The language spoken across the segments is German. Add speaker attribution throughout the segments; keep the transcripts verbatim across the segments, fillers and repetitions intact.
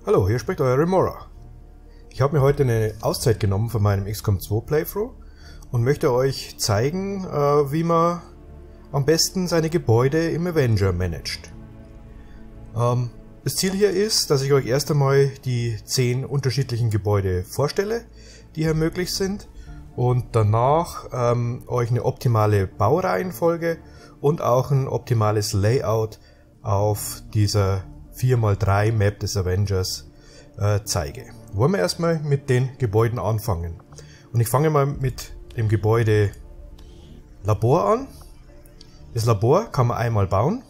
Speaker 1: Hallo, hier spricht euer Remora. Ich habe mir heute eine Auszeit genommen von meinem X COM zwei Playthrough und möchte euch zeigen, äh, wie man am besten seine Gebäude im Avenger managt. Ähm, das Ziel hier ist, dass ich euch erst einmal die zehn unterschiedlichen Gebäude vorstelle, die hier möglich sind, und danach ähm, euch eine optimale Baureihenfolge und auch ein optimales Layout auf dieser vier mal drei Map des Avengers äh, zeige. Wollen wir erstmal mit den Gebäuden anfangen. Und ich fange mal mit dem Gebäude Labor an. Das Labor kann man einmal bauen,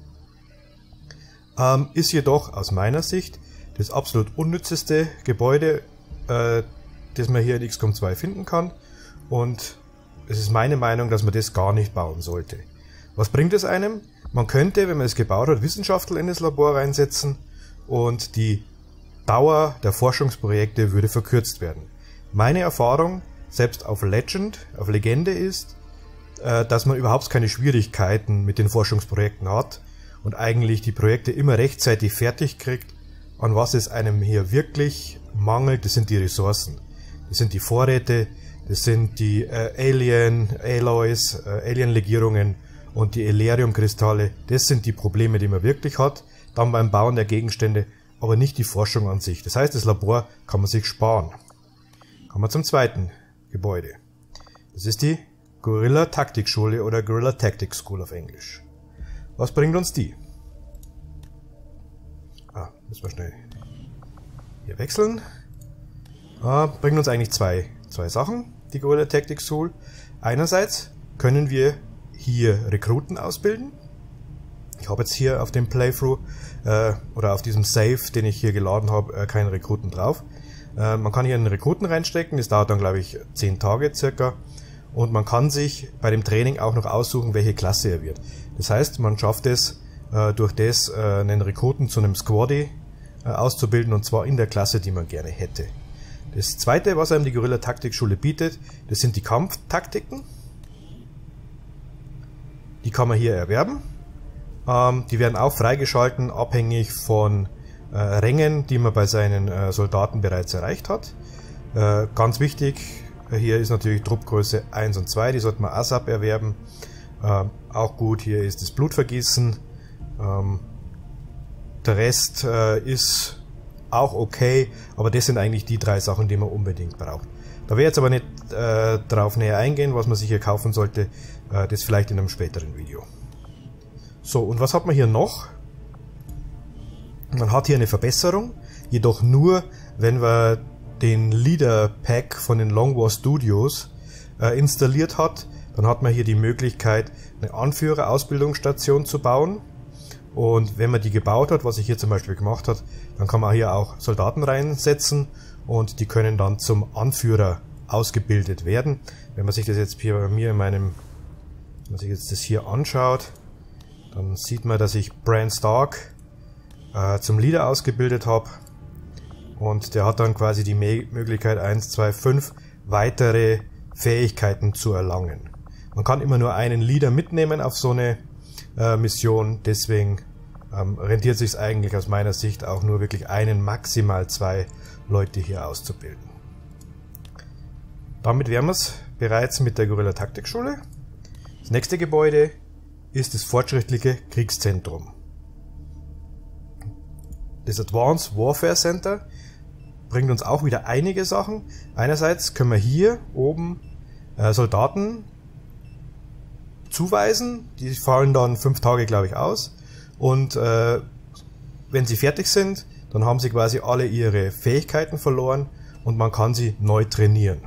Speaker 1: ähm, ist jedoch aus meiner Sicht das absolut unnützeste Gebäude, äh, das man hier in X COM zwei finden kann, und es ist meine Meinung, dass man das gar nicht bauen sollte. Was bringt es einem? Man könnte, wenn man es gebaut hat, Wissenschaftler in das Labor reinsetzen und die Dauer der Forschungsprojekte würde verkürzt werden. Meine Erfahrung, selbst auf Legend, auf Legende ist, dass man überhaupt keine Schwierigkeiten mit den Forschungsprojekten hat und eigentlich die Projekte immer rechtzeitig fertig kriegt. An was es einem hier wirklich mangelt, das sind die Ressourcen. Das sind die Vorräte, das sind die äh, Alien, Alloys, äh, Alien-Legierungen und die Elerium-Kristalle. Das sind die Probleme, die man wirklich hat, dann beim Bauen der Gegenstände, aber nicht die Forschung an sich. Das heißt, das Labor kann man sich sparen. Kommen wir zum zweiten Gebäude. Das ist die Guerilla Taktikschule oder Guerilla Tactic School auf Englisch. Was bringt uns die? Ah, müssen wir schnell hier wechseln. Ah, bringt uns eigentlich zwei, zwei Sachen, die Guerilla Tactic School. Einerseits können wir hier Rekruten ausbilden. Ich habe jetzt hier auf dem Playthrough äh, oder auf diesem Save, den ich hier geladen habe, äh, keinen Rekruten drauf. Äh, man kann hier einen Rekruten reinstecken, das dauert dann glaube ich zehn Tage circa, und man kann sich bei dem Training auch noch aussuchen, welche Klasse er wird. Das heißt, man schafft es äh, durch das, äh, einen Rekruten zu einem Squaddy äh, auszubilden, und zwar in der Klasse, die man gerne hätte. Das zweite, was einem die Guerilla Taktikschule bietet, das sind die Kampftaktiken. Die kann man hier erwerben. Ähm, die werden auch freigeschalten, abhängig von äh, Rängen, die man bei seinen äh, Soldaten bereits erreicht hat. Äh, ganz wichtig, hier ist natürlich Truppgröße eins und zwei, die sollte man ASAP erwerben. Äh, auch gut, hier ist das Blutvergießen. Ähm, der Rest äh, ist auch okay, aber das sind eigentlich die drei Sachen, die man unbedingt braucht. Da werde ich jetzt aber nicht äh, darauf näher eingehen, was man sich hier kaufen sollte. Äh, das vielleicht in einem späteren Video. So, und was hat man hier noch? Man hat hier eine Verbesserung, jedoch nur, wenn man den Leader Pack von den Long War Studios äh, installiert hat. Dann hat man hier die Möglichkeit, eine Anführer-Ausbildungsstation zu bauen. Und wenn man die gebaut hat, was ich hier zum Beispiel gemacht habe, dann kann man hier auch Soldaten reinsetzen und die können dann zum Anführer ausgebildet werden. Wenn man sich das jetzt hier bei mir in meinem, wenn man sich jetzt das hier anschaut, dann sieht man, dass ich Bran Stark äh, zum Leader ausgebildet habe. Und der hat dann quasi die Möglichkeit, eins, zwei, fünf weitere Fähigkeiten zu erlangen. Man kann immer nur einen Leader mitnehmen auf so eine äh, Mission, deswegen ähm, rentiert sich eigentlich aus meiner Sicht auch nur wirklich einen, maximal zwei Leute hier auszubilden. Damit wären wir es bereits mit der Guerilla Taktikschule. Das nächste Gebäude ist das fortschrittliche Kriegszentrum. Das Advanced Warfare Center bringt uns auch wieder einige Sachen. Einerseits können wir hier oben äh, Soldaten zuweisen, die fallen dann fünf Tage, glaube ich, aus. Und äh, wenn sie fertig sind, dann haben sie quasi alle ihre Fähigkeiten verloren und man kann sie neu trainieren.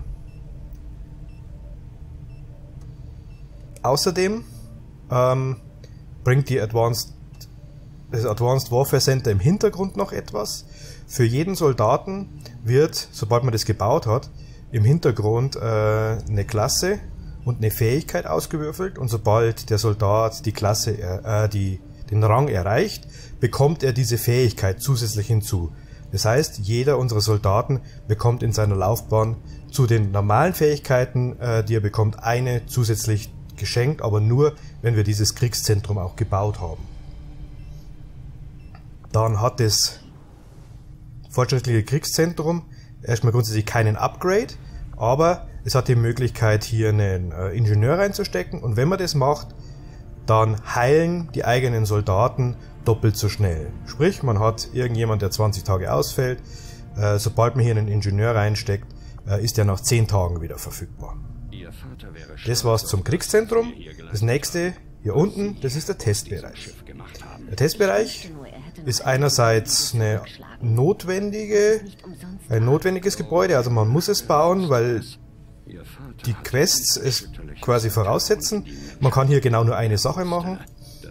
Speaker 1: Außerdem ähm, bringt die Advanced, das Advanced Warfare Center im Hintergrund noch etwas. Für jeden Soldaten wird, sobald man das gebaut hat, im Hintergrund äh, eine Klasse und eine Fähigkeit ausgewürfelt, und sobald der Soldat die Klasse, äh, die, den Rang erreicht, bekommt er diese Fähigkeit zusätzlich hinzu. Das heißt, jeder unserer Soldaten bekommt in seiner Laufbahn zu den normalen Fähigkeiten, äh, die er bekommt, eine zusätzlich geschenkt, aber nur, wenn wir dieses Kriegszentrum auch gebaut haben. Dann hat es fortschrittliche Kriegszentrum erstmal grundsätzlich keinen Upgrade, aber es hat die Möglichkeit, hier einen äh, Ingenieur reinzustecken, und wenn man das macht, dann heilen die eigenen Soldaten doppelt so schnell. Sprich, man hat irgendjemand, der zwanzig Tage ausfällt, äh, sobald man hier einen Ingenieur reinsteckt, äh, ist er nach zehn Tagen wieder verfügbar. Das war's zum Kriegszentrum. Das nächste hier unten, das ist der Testbereich. Der Testbereich ist einerseits eine notwendige, ein notwendiges Gebäude, also man muss es bauen, weil die Quests es quasi voraussetzen. Man kann hier genau nur eine Sache machen.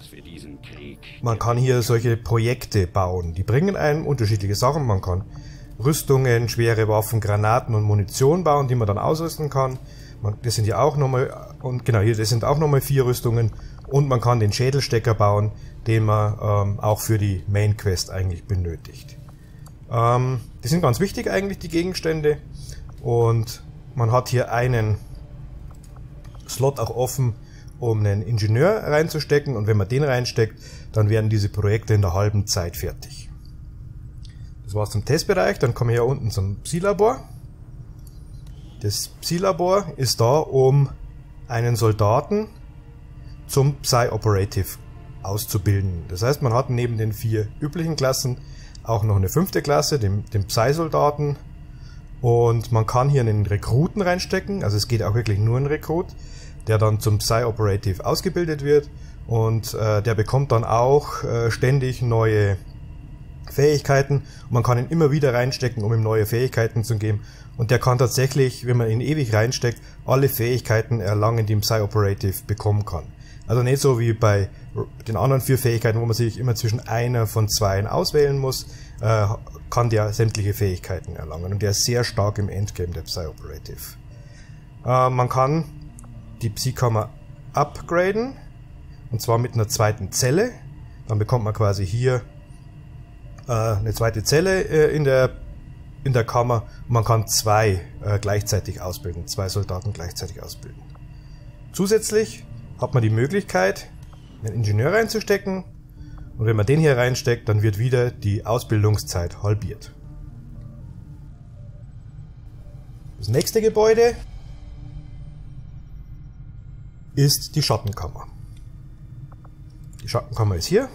Speaker 1: Man kann hier solche Projekte bauen. Die bringen einem unterschiedliche Sachen. Man kann Rüstungen, schwere Waffen, Granaten und Munition bauen, die man dann ausrüsten kann. Man, das sind ja auch nochmal, und genau hier, das sind auch nochmal vier Rüstungen. Und man kann den Schädelstecker bauen, den man ähm, auch für die Main Quest eigentlich benötigt. Ähm, die sind ganz wichtig eigentlich, die Gegenstände. Und man hat hier einen Slot auch offen, um einen Ingenieur reinzustecken. Und wenn man den reinsteckt, dann werden diese Projekte in der halben Zeit fertig. Das war's zum Testbereich. Dann kommen wir hier unten zum Psi-Labor. Das Psi-Labor ist da, um einen Soldaten zum Psi-Operative auszubilden. Das heißt, man hat neben den vier üblichen Klassen auch noch eine fünfte Klasse, den, den Psi-Soldaten. Und man kann hier einen Rekruten reinstecken, also es geht auch wirklich nur ein Rekrut, der dann zum Psi-Operative ausgebildet wird. Und äh, der bekommt dann auch äh, ständig neue Fähigkeiten. Und man kann ihn immer wieder reinstecken, um ihm neue Fähigkeiten zu geben. Und der kann tatsächlich, wenn man ihn ewig reinsteckt, alle Fähigkeiten erlangen, die ein Psi-Operative bekommen kann. Also nicht so wie bei den anderen vier Fähigkeiten, wo man sich immer zwischen einer von zweien auswählen muss, äh, kann der sämtliche Fähigkeiten erlangen. Und der ist sehr stark im Endgame, der Psi-Operative. Äh, man kann die Psi-Kammer upgraden, und zwar mit einer zweiten Zelle. Dann bekommt man quasi hier äh, eine zweite Zelle äh, in der in der Kammer. Und man kann zwei äh, gleichzeitig ausbilden, zwei Soldaten gleichzeitig ausbilden. Zusätzlich hat man die Möglichkeit, einen Ingenieur reinzustecken, und wenn man den hier reinsteckt, dann wird wieder die Ausbildungszeit halbiert. Das nächste Gebäude ist die Schattenkammer. Die Schattenkammer ist hier.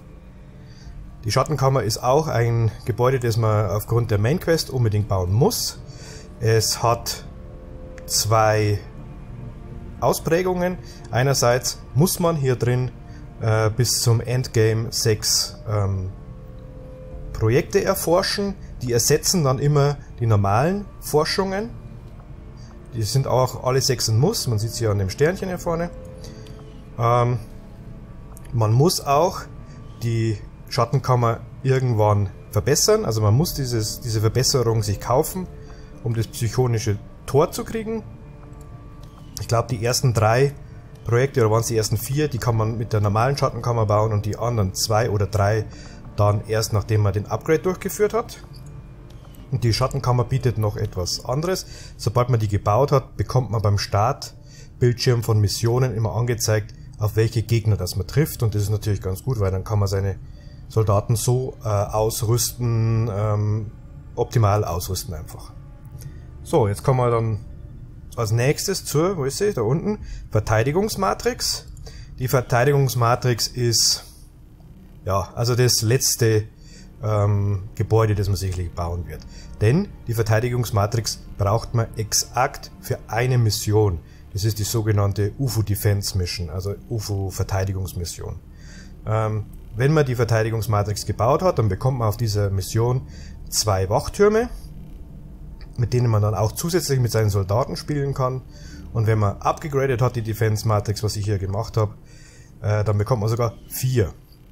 Speaker 1: Die Schattenkammer ist auch ein Gebäude, das man aufgrund der Main Quest unbedingt bauen muss. Es hat zwei Ausprägungen. Einerseits muss man hier drin äh, bis zum Endgame sechs ähm, Projekte erforschen. Die ersetzen dann immer die normalen Forschungen. Die sind auch alle sechs ein Muss. Man sieht sie ja an dem Sternchen hier vorne. Ähm, man muss auch die Schattenkammer irgendwann verbessern. Also man muss dieses, diese Verbesserung sich kaufen, um das psychonische Tor zu kriegen. Ich glaube, die ersten drei Projekte, oder waren es die ersten vier, die kann man mit der normalen Schattenkammer bauen, und die anderen zwei oder drei dann erst, nachdem man den Upgrade durchgeführt hat. Und die Schattenkammer bietet noch etwas anderes. Sobald man die gebaut hat, bekommt man beim Startbildschirm von Missionen immer angezeigt, auf welche Gegner das man trifft. Und das ist natürlich ganz gut, weil dann kann man seine Soldaten so äh, ausrüsten, ähm, optimal ausrüsten einfach. So, jetzt kommen wir dann als nächstes zur, wo ist sie, da unten, Verteidigungsmatrix. Die Verteidigungsmatrix ist, ja, also das letzte ähm, Gebäude, das man sicherlich bauen wird. Denn die Verteidigungsmatrix braucht man exakt für eine Mission. Das ist die sogenannte U F O Defense Mission, also U F O Verteidigungsmission. Ähm, wenn man die Verteidigungsmatrix gebaut hat, dann bekommt man auf dieser Mission zwei Wachtürme, mit denen man dann auch zusätzlich mit seinen Soldaten spielen kann. Und wenn man abgegradet hat, die Defense Matrix, was ich hier gemacht habe, äh, dann bekommt man sogar vier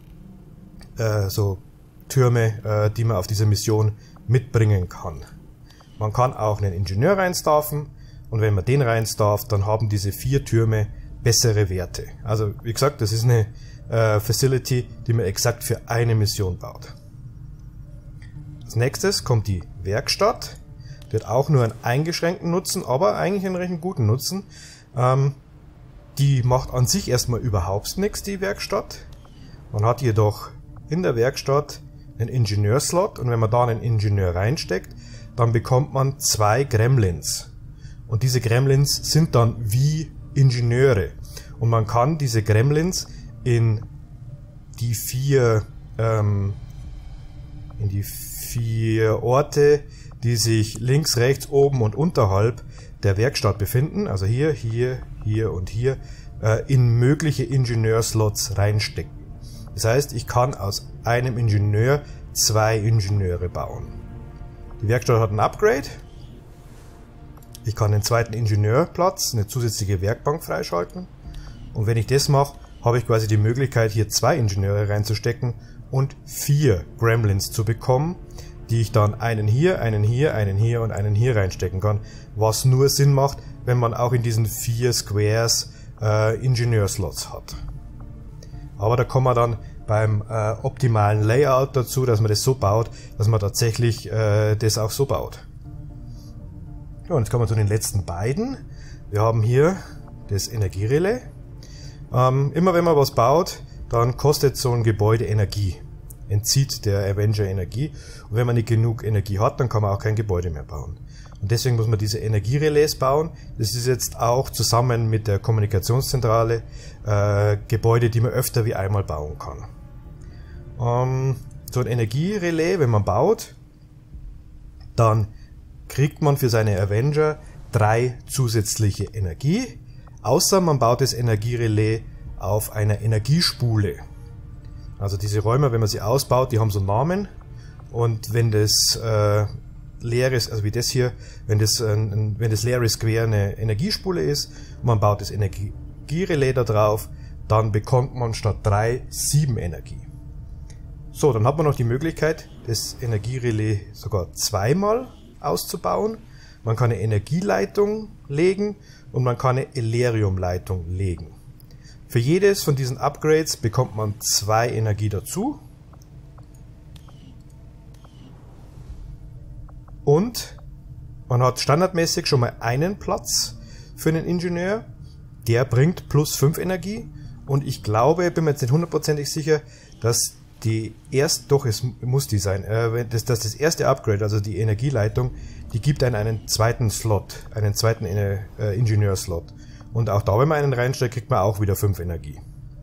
Speaker 1: äh, so Türme, äh, die man auf dieser Mission mitbringen kann. Man kann auch einen Ingenieur reinstaffen, und wenn man den reinstafft, dann haben diese vier Türme bessere Werte. Also wie gesagt, das ist eine äh, Facility, die man exakt für eine Mission baut. Als nächstes kommt die Werkstatt. Die hat auch nur einen eingeschränkten Nutzen, aber eigentlich einen recht guten Nutzen. Ähm, die macht an sich erstmal überhaupt nichts, die Werkstatt. Man hat jedoch in der Werkstatt einen Ingenieurslot, und wenn man da einen Ingenieur reinsteckt, dann bekommt man zwei Gremlins. Und diese Gremlins sind dann wie Ingenieure. Und man kann diese Gremlins in die vier, ähm, in die vier Orte, die sich links, rechts, oben und unterhalb der Werkstatt befinden, also hier, hier, hier und hier, äh, in mögliche Ingenieurslots reinstecken. Das heißt, ich kann aus einem Ingenieur zwei Ingenieure bauen. Die Werkstatt hat ein Upgrade. Ich kann den zweiten Ingenieurplatz, eine zusätzliche Werkbank freischalten. Und wenn ich das mache, habe ich quasi die Möglichkeit, hier zwei Ingenieure reinzustecken und vier Gremlins zu bekommen, die ich dann einen hier, einen hier, einen hier und einen hier reinstecken kann. Was nur Sinn macht, wenn man auch in diesen vier Squares äh, Ingenieurslots hat. Aber da kommen wir dann beim äh, optimalen Layout dazu, dass man das so baut, dass man tatsächlich äh, das auch so baut. Ja, und jetzt kommen wir zu den letzten beiden. Wir haben hier das Energierelais. Ähm, immer wenn man was baut, dann kostet so ein Gebäude Energie. Entzieht der Avenger Energie. Und wenn man nicht genug Energie hat, dann kann man auch kein Gebäude mehr bauen. Und deswegen muss man diese Energierelais bauen. Das ist jetzt auch zusammen mit der Kommunikationszentrale äh, Gebäude, die man öfter wie einmal bauen kann. Ähm, so ein Energierelais, wenn man baut, dann kriegt man für seine Avenger drei zusätzliche Energie, außer man baut das Energierelais auf einer Energiespule. Also diese Räume, wenn man sie ausbaut, die haben so Namen, und wenn das äh, leeres, also wie das hier, wenn das, äh, wenn das leere Square eine Energiespule ist und man baut das Energierelais da drauf, dann bekommt man statt drei sieben Energie. So, dann hat man noch die Möglichkeit, das Energierelais sogar zweimal auszubauen. Man kann eine Energieleitung legen und man kann eine Eleriumleitung legen. Für jedes von diesen Upgrades bekommt man zwei Energie dazu. Und man hat standardmäßig schon mal einen Platz für einen Ingenieur. Der bringt plus fünf Energie. Und ich glaube, bin mir jetzt nicht hundertprozentig sicher, dass die erst, doch es muss die sein, äh, dass, dass das erste Upgrade, also die Energieleitung, die gibt einen einen zweiten Slot, einen zweiten äh, Ingenieurslot. Und auch da, wenn man einen reinsteckt, kriegt man auch wieder fünf Energie.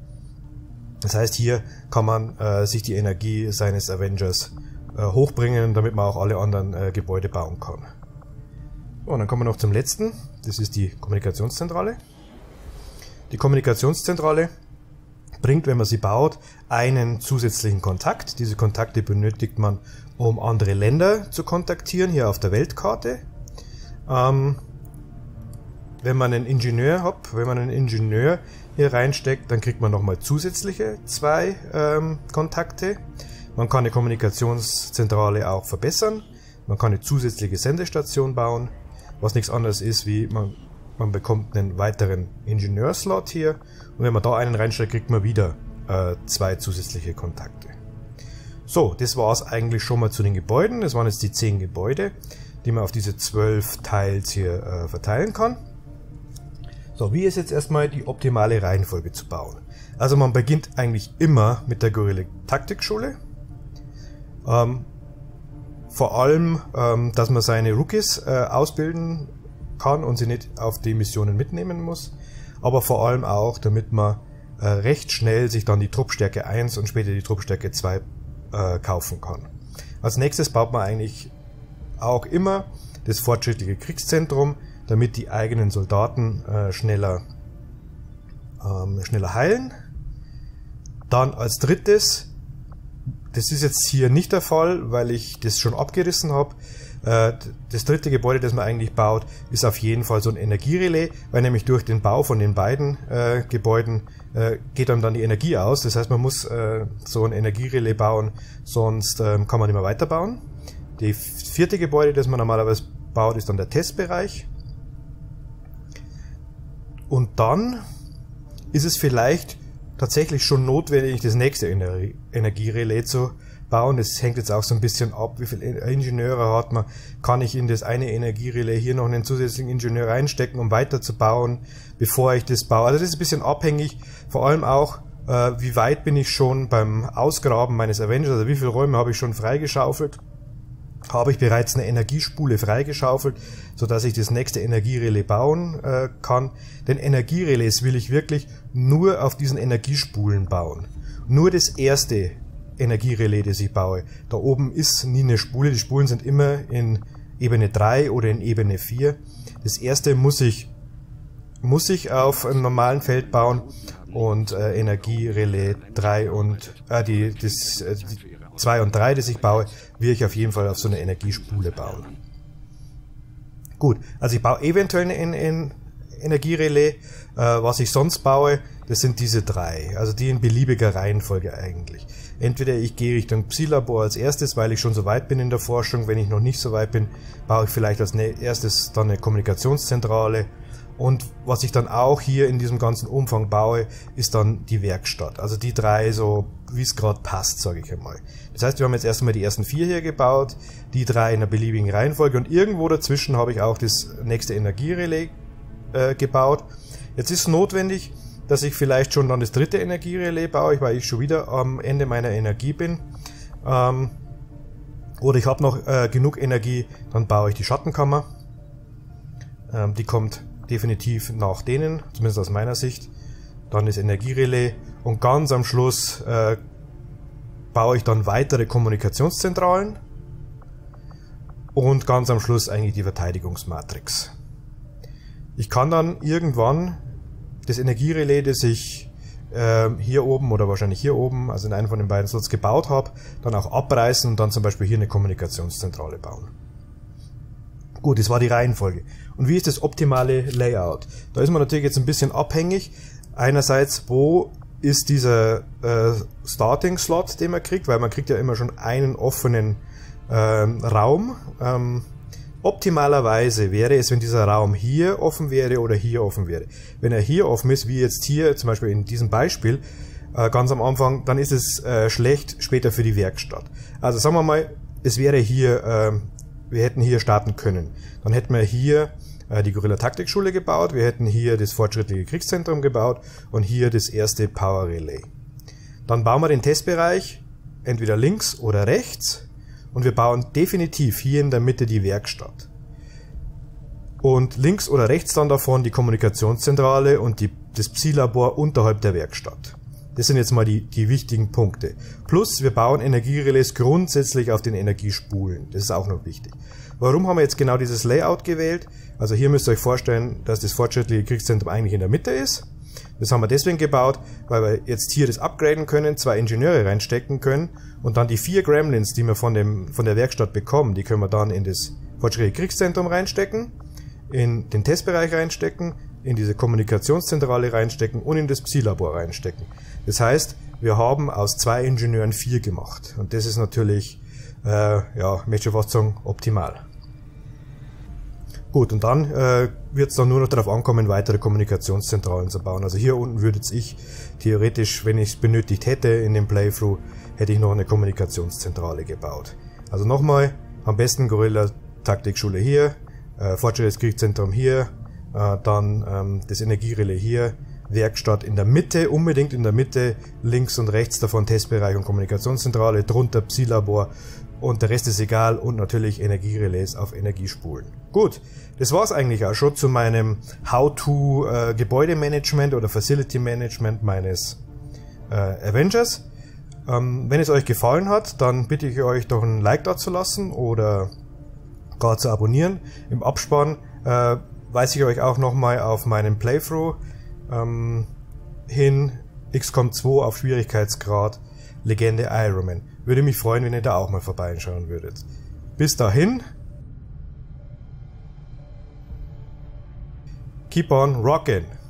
Speaker 1: Das heißt, hier kann man äh, sich die Energie seines Avengers äh, hochbringen, damit man auch alle anderen äh, Gebäude bauen kann. Und dann kommen wir noch zum letzten, das ist die Kommunikationszentrale. Die Kommunikationszentrale bringt, wenn man sie baut, einen zusätzlichen Kontakt. Diese Kontakte benötigt man, um andere Länder zu kontaktieren, hier auf der Weltkarte. Ähm, wenn man einen Ingenieur hat, wenn man einen Ingenieur hier reinsteckt, dann kriegt man nochmal zusätzliche zwei ähm, Kontakte. Man kann eine Kommunikationszentrale auch verbessern. Man kann eine zusätzliche Sendestation bauen, was nichts anderes ist, wie man, man bekommt einen weiteren Ingenieurslot hier. Und wenn man da einen reinsteckt, kriegt man wieder äh, zwei zusätzliche Kontakte. So, das war es eigentlich schon mal zu den Gebäuden. Das waren jetzt die zehn Gebäude, die man auf diese zwölf Tiles hier äh, verteilen kann. So, wie ist jetzt erstmal die optimale Reihenfolge zu bauen? Also man beginnt eigentlich immer mit der Guerilla Taktikschule. Ähm, vor allem, ähm, dass man seine Rookies äh, ausbilden kann und sie nicht auf die Missionen mitnehmen muss. Aber vor allem auch, damit man äh, recht schnell sich dann die Truppstärke eins und später die Truppstärke zwei äh, kaufen kann. Als nächstes baut man eigentlich auch immer das fortschrittliche Kriegszentrum, damit die eigenen Soldaten äh, schneller, ähm, schneller heilen. Dann als drittes, das ist jetzt hier nicht der Fall, weil ich das schon abgerissen habe. Äh, das dritte Gebäude, das man eigentlich baut, ist auf jeden Fall so ein Energierelais, weil nämlich durch den Bau von den beiden äh, Gebäuden äh, geht einem dann die Energie aus. Das heißt, man muss äh, so ein Energierelais bauen, sonst äh, kann man nicht mehr weiterbauen. Das vierte Gebäude, das man normalerweise baut, ist dann der Testbereich. Und dann ist es vielleicht tatsächlich schon notwendig, das nächste Ener Energierelais zu bauen. Das hängt jetzt auch so ein bisschen ab, wie viele Ingenieure hat man. Kann ich in das eine Energierelais hier noch einen zusätzlichen Ingenieur reinstecken, um weiter zu bauen, bevor ich das baue. Also das ist ein bisschen abhängig, vor allem auch äh, wie weit bin ich schon beim Ausgraben meines Avengers, also wie viele Räume habe ich schon freigeschaufelt. Habe ich bereits eine Energiespule freigeschaufelt, sodass ich das nächste Energierelais bauen äh, kann. Denn Energierelais will ich wirklich nur auf diesen Energiespulen bauen. Nur das erste Energierelais, das ich baue. Da oben ist nie eine Spule, die Spulen sind immer in Ebene drei oder in Ebene vier. Das erste muss ich, muss ich auf einem normalen Feld bauen und äh, Energierelais drei und äh, die, das, äh, die zwei und drei, das ich baue, will ich auf jeden Fall auf so eine Energiespule bauen. Gut, also ich baue eventuell ein, ein Energierelais. Äh, was ich sonst baue, das sind diese drei, also die in beliebiger Reihenfolge eigentlich. Entweder ich gehe Richtung Psi-Labor als erstes, weil ich schon so weit bin in der Forschung. Wenn ich noch nicht so weit bin, baue ich vielleicht als erstes dann eine Kommunikationszentrale. Und was ich dann auch hier in diesem ganzen Umfang baue, ist dann die Werkstatt. Also die drei, so wie es gerade passt, sage ich einmal. Das heißt, wir haben jetzt erstmal die ersten vier hier gebaut, die drei in einer beliebigen Reihenfolge und irgendwo dazwischen habe ich auch das nächste Energierelais äh, gebaut. Jetzt ist notwendig, dass ich vielleicht schon dann das dritte Energierelais baue, weil ich schon wieder am Ende meiner Energie bin. Ähm, oder ich habe noch äh, genug Energie, dann baue ich die Schattenkammer. Ähm, die kommt definitiv nach denen, zumindest aus meiner Sicht. Dann das Energierelais und ganz am Schluss äh, baue ich dann weitere Kommunikationszentralen und ganz am Schluss eigentlich die Verteidigungsmatrix. Ich kann dann irgendwann das Energierelais, das ich äh, hier oben oder wahrscheinlich hier oben, also in einem von den beiden Slots gebaut habe, dann auch abreißen und dann zum Beispiel hier eine Kommunikationszentrale bauen. Gut, das war die Reihenfolge. Und wie ist das optimale Layout? Da ist man natürlich jetzt ein bisschen abhängig. Einerseits, wo ist dieser äh, Starting-Slot, den man kriegt, weil man kriegt ja immer schon einen offenen ähm, Raum. Ähm, optimalerweise wäre es, wenn dieser Raum hier offen wäre oder hier offen wäre. Wenn er hier offen ist, wie jetzt hier zum Beispiel in diesem Beispiel, äh, ganz am Anfang, dann ist es äh, schlecht später für die Werkstatt. Also sagen wir mal, es wäre hier... Äh, Wir hätten hier starten können. Dann hätten wir hier äh, die Guerilla-Taktikschule gebaut, wir hätten hier das fortschrittliche Kriegszentrum gebaut und hier das erste Power Relay. Dann bauen wir den Testbereich entweder links oder rechts und wir bauen definitiv hier in der Mitte die Werkstatt. Und links oder rechts dann davon die Kommunikationszentrale und die, das Psi-Labor unterhalb der Werkstatt. Das sind jetzt mal die, die wichtigen Punkte. Plus, wir bauen Energierelais grundsätzlich auf den Energiespulen. Das ist auch noch wichtig. Warum haben wir jetzt genau dieses Layout gewählt? Also hier müsst ihr euch vorstellen, dass das fortschrittliche Kriegszentrum eigentlich in der Mitte ist. Das haben wir deswegen gebaut, weil wir jetzt hier das upgraden können, zwei Ingenieure reinstecken können und dann die vier Gremlins, die wir von, dem, von der Werkstatt bekommen, die können wir dann in das fortschrittliche Kriegszentrum reinstecken, in den Testbereich reinstecken, in diese Kommunikationszentrale reinstecken und in das Psi-Labor reinstecken. Das heißt, wir haben aus zwei Ingenieuren vier gemacht. Und das ist natürlich, äh, ja, möchte ich fast sagen, optimal. Gut, und dann äh, wird es dann nur noch darauf ankommen, weitere Kommunikationszentralen zu bauen. Also hier unten würde ich theoretisch, wenn ich es benötigt hätte in dem Playthrough, hätte ich noch eine Kommunikationszentrale gebaut. Also nochmal, am besten Guerilla-Taktikschule hier, äh, fortschrittliches Kriegszentrum hier, äh, dann ähm, das Energierelais hier, Werkstatt in der Mitte, unbedingt in der Mitte, links und rechts davon Testbereich und Kommunikationszentrale, drunter Psi-Labor und der Rest ist egal und natürlich Energierelais auf Energiespulen. Gut, das war's eigentlich auch schon zu meinem How-to äh, Gebäudemanagement oder Facility Management meines äh, Avengers. Ähm, wenn es euch gefallen hat, dann bitte ich euch doch ein Like da zu lassen oder gar zu abonnieren. Im Abspann äh, weise ich euch auch nochmal auf meinen Playthrough ähm, hin, X COM zwei auf Schwierigkeitsgrad Legende Iron Man. Würde mich freuen, wenn ihr da auch mal vorbeischauen würdet. Bis dahin, keep on rockin'!